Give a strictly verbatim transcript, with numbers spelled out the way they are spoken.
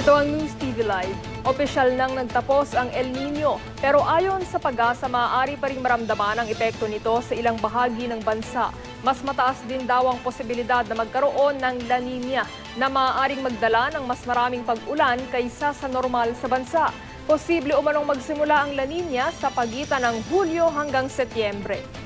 Ito ang News T V Live. Opisyal nang nagtapos ang El Niño, pero ayon sa PAGASA, maaari pa ring maramdaman ang epekto nito sa ilang bahagi ng bansa. Mas mataas din daw ang posibilidad na magkaroon ng La Niña na maaaring magdala ng mas maraming pag-ulan kaysa sa normal sa bansa. Posible umanong magsimula ang La Niña sa pagitan ng Hulyo hanggang Setyembre.